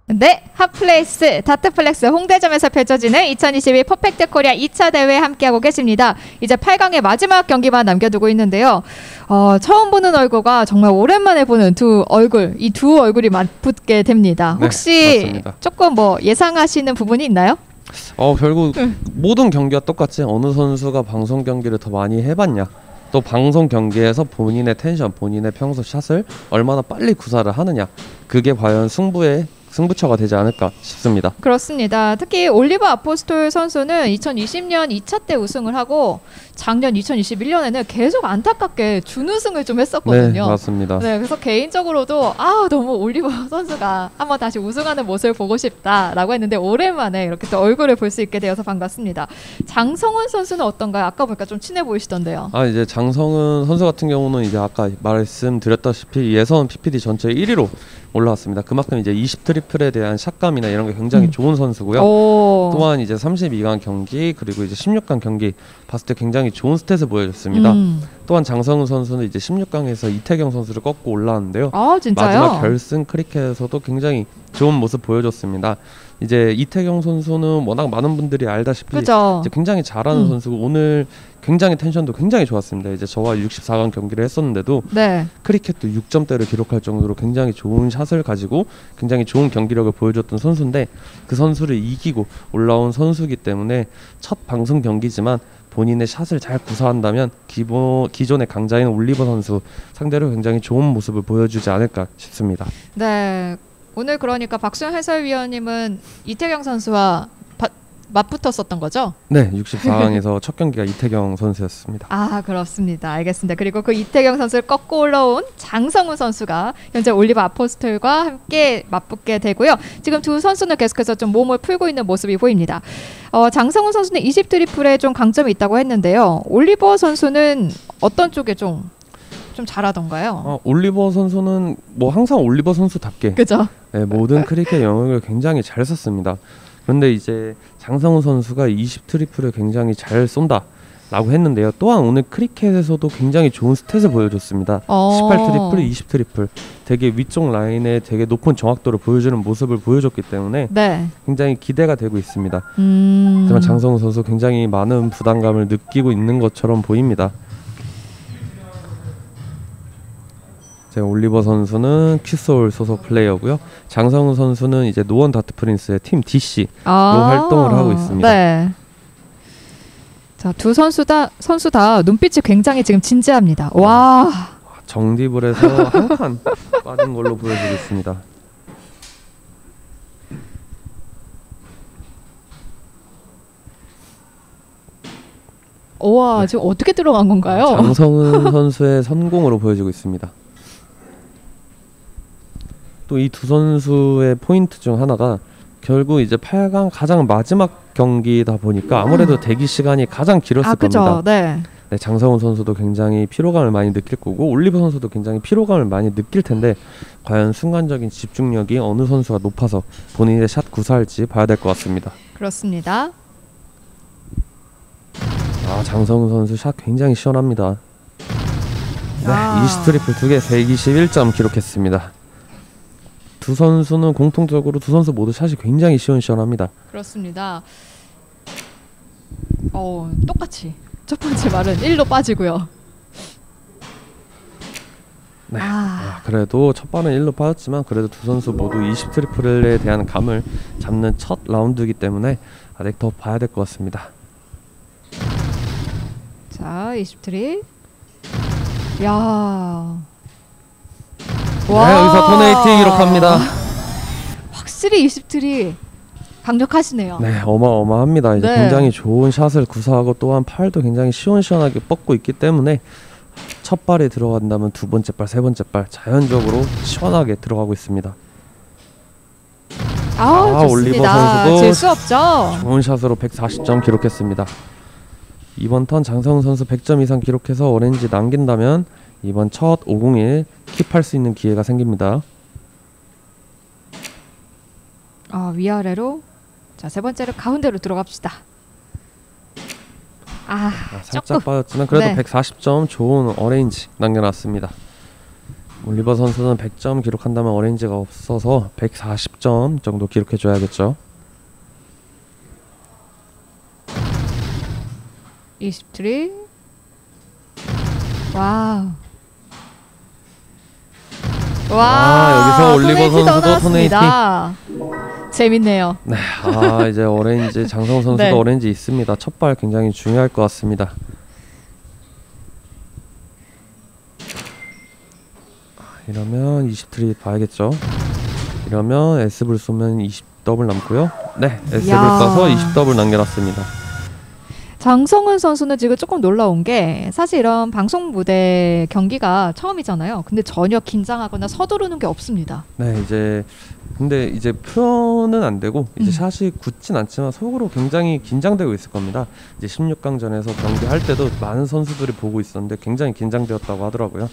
네, 핫플레이스 다트플렉스 홍대점에서 펼쳐지는 2022 퍼펙트 코리아 2차 대회 함께하고 계십니다. 이제 8강의 마지막 경기만 남겨두고 있는데요. 처음 보는 얼굴과 정말 오랜만에 보는 두 얼굴, 이 두 얼굴이 맞붙게 됩니다. 혹시 맞습니다. 조금 뭐 예상하시는 부분이 있나요? 결국 모든 경기와 똑같이 어느 선수가 방송 경기를 더 많이 해봤냐, 또 방송 경기에서 본인의 텐션, 본인의 평소 샷을 얼마나 빨리 구사를 하느냐, 그게 과연 승부처가 되지 않을까 싶습니다. 그렇습니다. 특히 올리버 아포스톨 선수는 2020년 2차 때 우승을 하고 작년 2021년에는 계속 안타깝게 준우승을 좀 했었거든요. 네, 맞습니다. 네, 그래서 개인적으로도 너무 올리버 선수가 한번 다시 우승하는 모습을 보고 싶다라고 했는데 오랜만에 이렇게 또 얼굴을 볼 수 있게 되어서 반갑습니다. 장성훈 선수는 어떤가요? 아까 보니까 좀 친해 보이시던데요. 이제 장성훈 선수 같은 경우는 이제 아까 말씀드렸다시피 예선 PPD 전체 1위로 올라왔습니다. 그만큼 이제 20 트리플에 대한 샷감이나 이런 게 굉장히 좋은 선수고요. 또한 이제 32강 경기 그리고 이제 16강 경기 봤을 때 굉장히 좋은 스탯을 보여줬습니다. 또한 장성훈 선수는 이제 16강에서 이태경 선수를 꺾고 올라왔는데요. 진짜요? 마지막 결승 크리켓에서도 굉장히 좋은 모습 보여줬습니다. 이제 이태경 선수는 워낙 많은 분들이 알다시피 이제 굉장히 잘하는 선수고 오늘 굉장히 텐션도 굉장히 좋았습니다. 이제 저와 64강 경기를 했었는데도 크리켓도 6점대를 기록할 정도로 굉장히 좋은 샷을 가지고 굉장히 좋은 경기력을 보여줬던 선수인데 그 선수를 이기고 올라온 선수이기 때문에 첫 방송 경기지만 본인의 샷을 잘 구사한다면 기존의 강자인 올리버 선수 상대로 굉장히 좋은 모습을 보여주지 않을까 싶습니다. 네, 오늘 그러니까 박수영 해설위원님은 이태경 선수와 맞붙었었던 거죠? 네, 64강에서 첫 경기가 이태경 선수였습니다. 그렇습니다. 알겠습니다. 그리고 그 이태경 선수를 꺾고 올라온 장성훈 선수가 현재 올리버 아포스톨과 함께 맞붙게 되고요. 지금 두 선수는 계속해서 좀 몸을 풀고 있는 모습이 보입니다. 장성훈 선수는 20 트리플에 좀 강점이 있다고 했는데요. 올리버 선수는 어떤 쪽에 좀 잘하던가요? 올리버 선수는 뭐 항상 올리버 선수답게 그죠? 네, 모든 크리켓 영역을 굉장히 잘 썼습니다. 그런데 이제 장성훈 선수가 20 트리플을 굉장히 잘 쏜다라고 했는데요. 또한 오늘 크리켓에서도 굉장히 좋은 스탯을 보여줬습니다. 18 트리플, 20 트리플 되게 위쪽 라인에 되게 높은 정확도를 보여주는 모습을 보여줬기 때문에 굉장히 기대가 되고 있습니다. 하지만 장성훈 선수 굉장히 많은 부담감을 느끼고 있는 것처럼 보입니다. 올리버 선수는 퀴소울 소속 플레이어고요. 장성훈 선수는 이제 노원 다트 프린스의 팀 DC로 활동을 하고 있습니다. 네. 자, 두 선수 다 눈빛이 굉장히 지금 진지합니다. 와. 정디블에서 한 칸 빠진 걸로 보여지고 있습니다. 지금 어떻게 들어간 건가요? 장성훈 선수의 선공으로 보여지고 있습니다. 또 이 두 선수의 포인트 중 하나가 결국 이제 8강 가장 마지막 경기다 보니까 아무래도 대기 시간이 가장 길었을 겁니다. 네, 장성훈 선수도 굉장히 피로감을 많이 느낄 거고 올리버 선수도 굉장히 피로감을 많이 느낄 텐데 과연 순간적인 집중력이 어느 선수가 높아서 본인의 샷 구사할지 봐야 될 것 같습니다. 그렇습니다. 장성훈 선수 샷 굉장히 시원합니다. 네, 20 트리플 2개 121점 기록했습니다. 두 선수는 공통적으로 두 선수 모두 샷이 굉장히 시원시원합니다. 그렇습니다. 똑같이 첫 번째 말은 1로 빠지고요. 네. 그래도 첫 발은 1로 빠졌지만 그래도 두 선수 모두 20 트리플에 대한 감을 잡는 첫 라운드이기 때문에 아직 더 봐야 될 것 같습니다. 자, 20 트리. 여기서 토네이팅 기록합니다. 확실히 20 트리 강력하시네요. 네, 어마어마합니다. 이제 굉장히 좋은 샷을 구사하고 또한 팔도 굉장히 시원시원하게 뻗고 있기 때문에 첫 발에 들어간다면 두 번째 발, 세 번째 발 자연적으로 시원하게 들어가고 있습니다. 올리버 선수도 질수 없죠. 좋은 샷으로 140점 기록했습니다. 이번 턴 장성훈 선수 100점 이상 기록해서 오렌지 남긴다면 이번 첫 501 킵할 수 있는 기회가 생깁니다. 위아래로. 자, 세 번째로 가운데로 들어갑시다. 살짝 빠졌지만 그래도 140점 좋은 어레인지 남겨놨습니다. 올리버 선수는 100점 기록한다면 어레인지가 없어서 140점 정도 기록해줘야겠죠. 23. 와우. 여기서 올리버 선수도 토네이팅. 재밌네요. 네, 이제 어레인지 장성우 선수도 네. 어레인지 있습니다. 첫발 굉장히 중요할 것 같습니다. 이러면 20트리 봐야겠죠. 이러면 S불 쏘면 20더블 남고요. 네, S불 쏴서 20더블 남겨놨습니다. 장성훈 선수는 지금 조금 놀라운 게 사실 이런 방송 무대 경기가 처음이잖아요. 근데 전혀 긴장하거나 서두르는 게 없습니다. 네, 근데 이제 표현은 안 되고 이제 샷이 굳진 않지만 속으로 굉장히 긴장되고 있을 겁니다. 이제 16강전에서 경기할 때도 많은 선수들이 보고 있었는데 굉장히 긴장되었다고 하더라고요.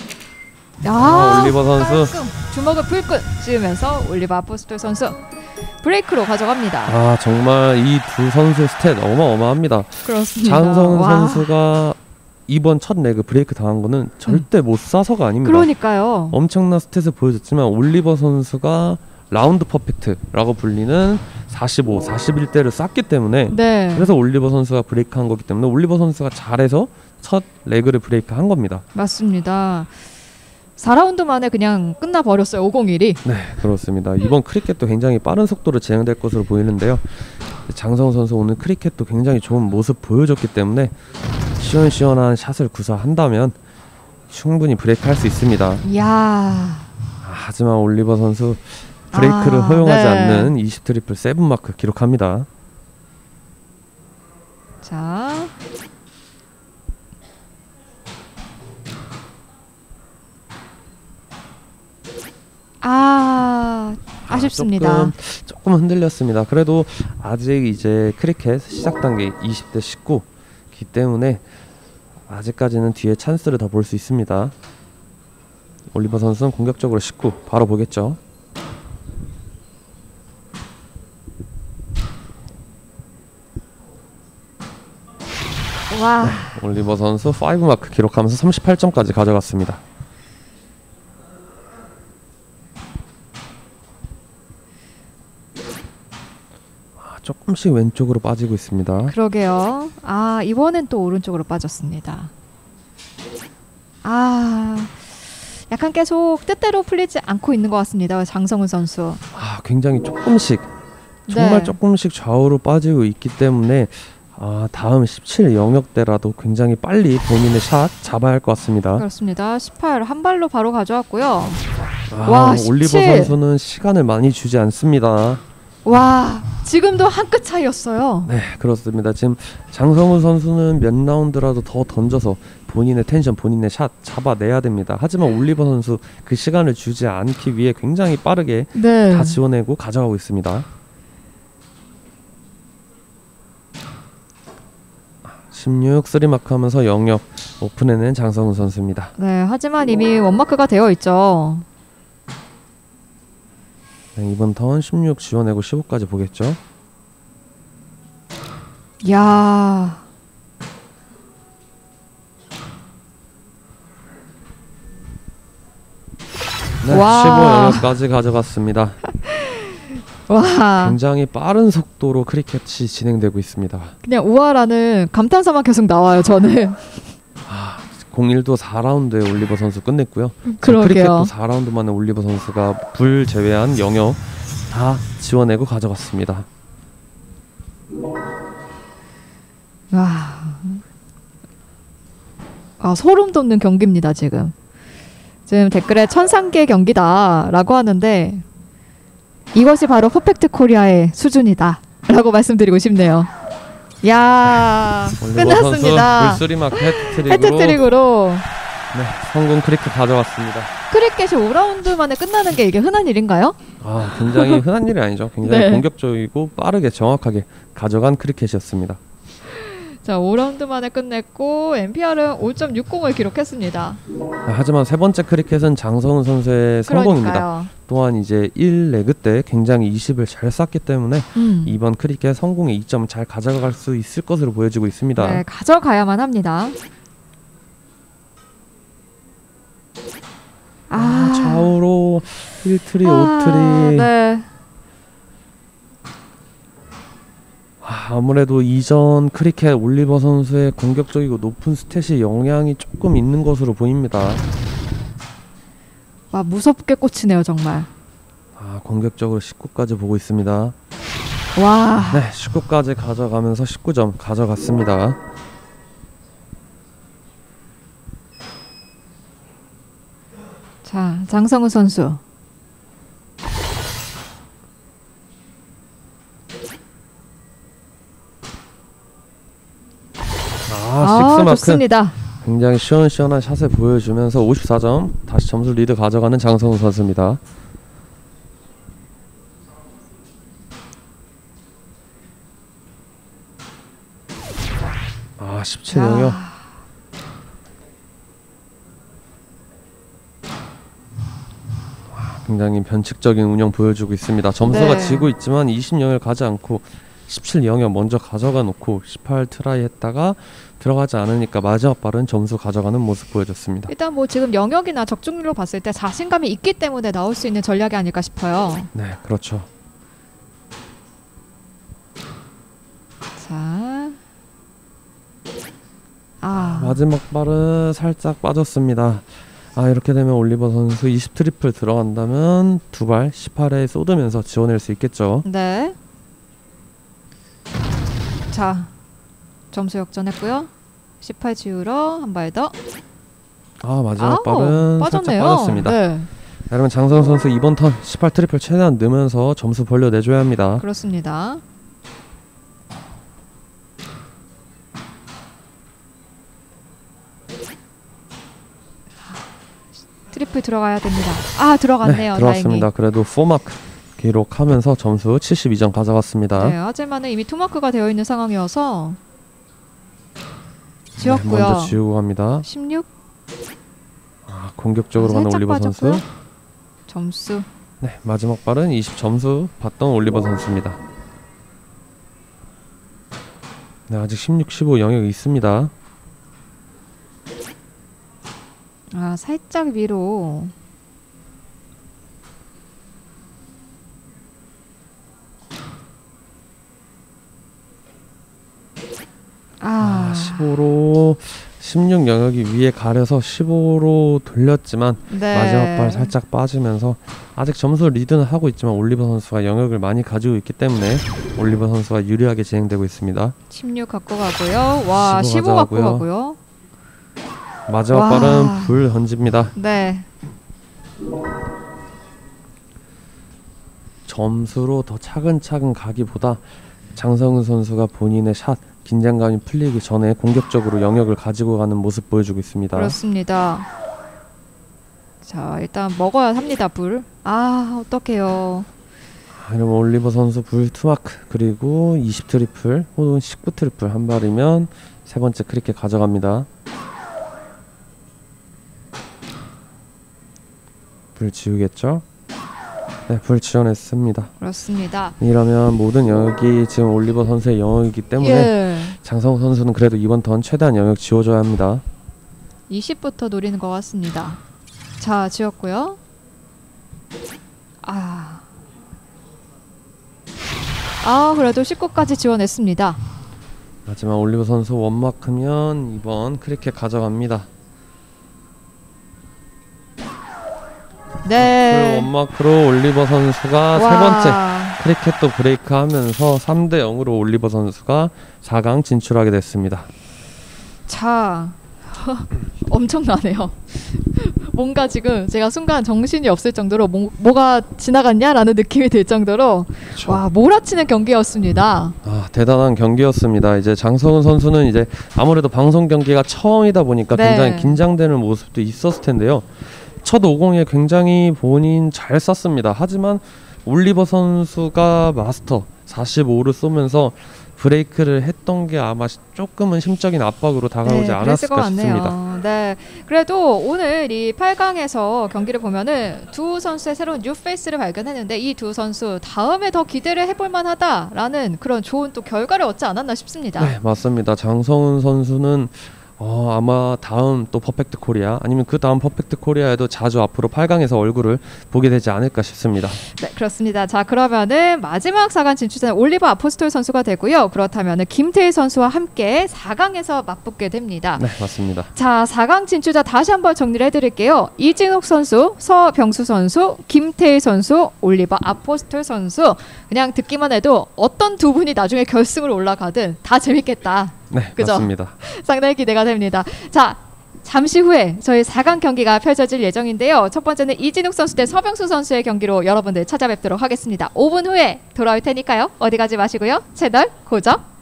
올리버 선수 깔끔. 주먹을 불끈 찌으면서 올리버 아포스톨 선수 브레이크로 가져갑니다. 정말 이 두 선수의 스탯 어마어마합니다. 그렇습니다. 장성훈 선수가 이번 첫 레그 브레이크 당한 거는 절대 못 쏴서가 아닙니다. 그러니까요. 엄청난 스탯을 보여줬지만 올리버 선수가 라운드 퍼펙트라고 불리는 45, 41대를 쐈기 때문에 네. 그래서 올리버 선수가 브레이크한 거기 때문에 올리버 선수가 잘해서 첫 레그를 브레이크한 겁니다. 맞습니다. 4라운드 만에 그냥 끝나버렸어요. 501이. 네, 그렇습니다. 이번 크리켓도 굉장히 빠른 속도로 진행될 것으로 보이는데요. 장성훈 선수 오늘 크리켓도 굉장히 좋은 모습 보여줬기 때문에 시원시원한 샷을 구사한다면 충분히 브레이크할 수 있습니다. 이야. 하지만 올리버 선수 브레이크를 허용하지 않는 20 트리플 7 마크 기록합니다. 자. 아쉽습니다. 조금 흔들렸습니다. 그래도 아직 이제 크리켓 시작 단계 20대 19이기 때문에 아직까지는 뒤에 찬스를 더 볼 수 있습니다. 올리버 선수는 공격적으로 19 바로 보겠죠. 와. 네, 올리버 선수 5 마크 기록하면서 38점까지 가져갔습니다. 조금씩 왼쪽으로 빠지고 있습니다. 그러게요. 이번엔 또 오른쪽으로 빠졌습니다. 약간 계속 뜻대로 풀리지 않고 있는 것 같습니다. 장성훈 선수. 굉장히 조금씩 정말 조금씩 좌우로 빠지고 있기 때문에 다음 17 영역대라도 굉장히 빨리 본인의 샷 잡아야 할 것 같습니다. 그렇습니다. 18 한 발로 바로 가져왔고요. 올리버 선수는 시간을 많이 주지 않습니다. 와, 지금도 한 끗 차이였어요. 네, 그렇습니다. 지금 장성훈 선수는 몇 라운드라도 더 던져서 본인의 텐션, 본인의 샷 잡아내야 됩니다. 하지만 올리버 선수 그 시간을 주지 않기 위해 굉장히 빠르게 다 지워내고 가져가고 있습니다. 16 3마크 하면서 영역 오픈해낸 장성훈 선수입니다. 네, 하지만 이미 원마크가 되어 있죠. 네, 이번 턴 16 지워내고 15까지 보겠죠. 야. 네, 15 영역까지 가져갔습니다. 와. 굉장히 빠른 속도로 크리켓이 진행되고 있습니다. 그냥 우아라는 감탄사만 계속 나와요, 저는. 01도 4라운드에 올리버 선수 끝냈고요. 그러게요. 크리켓도 4라운드 만에 올리버 선수가 불 제외한 영역 다 지워내고 가져갔습니다. 소름 돋는 경기입니다, 지금. 지금 댓글에 천상계 경기다 라고 하는데 이것이 바로 퍼펙트 코리아의 수준이다 라고 말씀드리고 싶네요. 야, 끝났습니다. 불스리마크 해트트릭으로 네, 성공 크리켓 가져왔습니다. 크리켓이 5라운드 만에 끝나는 게 이게 흔한 일인가요? 굉장히 흔한 일이 아니죠. 굉장히 공격적이고 빠르게 정확하게 가져간 크리켓이었습니다. 자, 5라운드 만에 끝냈고 MPR은 5.60을 기록했습니다. 하지만 세 번째 크리켓은 장성훈 선수의 성공입니다. 그러니까요. 또한 이제 1레그 때 굉장히 20을 잘 쐈기 때문에 이번 크리켓 성공의 2점 잘 가져갈 수 있을 것으로 보여지고 있습니다. 네, 가져가야만 합니다. 좌우로 1트리, 5트리. 네. 아무래도 이전 크리켓 올리버 선수의 공격적이고 높은 스탯이 영향이 조금 있는 것으로 보입니다. 와, 무섭게 꽂히네요, 정말. 공격적으로 19까지 보고 있습니다. 와. 네, 19까지 가져가면서 19점 가져갔습니다. 자, 장성우 선수. 식스마크. 좋습니다. 굉장히 시원시원한 샷을 보여주면서 54점 다시 점수 리드 가져가는 장성우 선수입니다. 17영역. 굉장히 변칙적인 운영 보여주고 있습니다. 점수가 지고 있지만 20영역을 가지 않고 17영역 먼저 가져가 놓고 18 트라이 했다가 들어가지 않으니까 마지막 발은 점수 가져가는 모습 보여줬습니다. 일단 뭐 지금 영역이나 적중률로 봤을 때 자신감이 있기 때문에 나올 수 있는 전략이 아닐까 싶어요. 네, 그렇죠. 자, 마지막 발은 살짝 빠졌습니다. 이렇게 되면 올리버 선수 20 트리플 들어간다면 두 발 18에 쏟으면서 지원할 수 있겠죠. 네. 자, 점수 역전했고요. 18 지우러 한 발 더. 마지막 발은 빠졌네요. 살짝 빠졌습니다. 네. 여러분, 장성우 선수 이번 턴 18 트리플 최대한 넣으면서 점수 벌려내줘야 합니다. 그렇습니다. 트리플 들어가야 됩니다. 들어갔네요. 네, 들어왔습니다. 다행히. 그래도 4마크 기록하면서 점수 72점 가져갔습니다. 네, 하지만은 이미 2마크가 되어 있는 상황이어서 지웠고요. 먼저 지우고 갑니다. 16. 공격적으로 가는 올리버 빠졌고요. 선수. 점수. 네, 마지막 발은 20점수 받던 올리버 선수입니다. 네, 아직 16, 15 영역이 있습니다. 살짝 위로. 15로 16 영역이 위에 가려서 15로 돌렸지만 마지막 발 살짝 빠지면서 아직 점수 리드는 하고 있지만 올리버 선수가 영역을 많이 가지고 있기 때문에 올리버 선수가 유리하게 진행되고 있습니다. 16 갖고 가고요. 15 갖고 가고요. 마지막 발은 불 던집니다. 네. 점수로 더 차근차근 가기보다 장성우 선수가 본인의 샷 긴장감이 풀리기 전에 공격적으로 영역을 가지고 가는 모습 보여주고 있습니다. 그렇습니다. 자, 일단 먹어야 합니다. 불. 어떡해요. 이러면 올리버 선수 불 2마크 그리고 20 트리플 혹은 19 트리플 한 발이면 세 번째 크리켓 가져갑니다. 불 지우겠죠? 네, 불 지원했습니다. 그렇습니다. 이러면 모든 영역이 지금 올리버 선수의 영역이기 때문에 장성우 선수는 그래도 이번 턴 최대한 영역 지워줘야 합니다. 20부터 노리는 것 같습니다. 자, 지웠고요. 그래도 19까지 지원했습니다. 하지만 올리버 선수 원마크면 이번 크리켓 가져갑니다. 네. 원마크로 올리버 선수가 세 번째 크리켓도 브레이크하면서 3대 0으로 올리버 선수가 4강 진출하게 됐습니다. 자, 엄청나네요. 뭔가 지금 제가 순간 정신이 없을 정도로 뭐가 지나갔냐라는 느낌이 들 정도로 몰아치는 경기였습니다. 대단한 경기였습니다. 이제 장성우 선수는 이제 아무래도 방송 경기가 처음이다 보니까 굉장히 긴장되는 모습도 있었을 텐데요. 첫 50에 굉장히 본인 잘 쐈습니다. 하지만 올리버 선수가 마스터 45를 쏘면서 브레이크를 했던 게 아마 조금은 심적인 압박으로 다가오지 않았을까 싶습니다. 네, 그래도 오늘 이 8강에서 경기를 보면은 두 선수의 새로운 뉴페이스를 발견했는데 이 두 선수 다음에 더 기대를 해볼 만하다라는 그런 좋은 또 결과를 얻지 않았나 싶습니다. 네, 맞습니다. 장성훈 선수는 아마 다음 또 퍼펙트 코리아 아니면 그 다음 퍼펙트 코리아에도 자주 앞으로 8강에서 얼굴을 보게 되지 않을까 싶습니다. 네, 그렇습니다. 자, 그러면은 마지막 4강 진출자는 올리버 아포스톨 선수가 되고요. 그렇다면은 김태희 선수와 함께 4강에서 맞붙게 됩니다. 네, 맞습니다. 자, 4강 진출자 다시 한번 정리를 해드릴게요. 이진욱 선수, 서병수 선수, 김태희 선수, 올리버 아포스톨 선수. 그냥 듣기만 해도 어떤 두 분이 나중에 결승을 올라가든 다 재밌겠다. 네, 그죠? 맞습니다. 상당히 기대가 됩니다. 자, 잠시 후에 저희 4강 경기가 펼쳐질 예정인데요. 첫 번째는 이진욱 선수 대 서병수 선수의 경기로 여러분들 찾아뵙도록 하겠습니다. 5분 후에 돌아올 테니까요. 어디 가지 마시고요. 채널 고정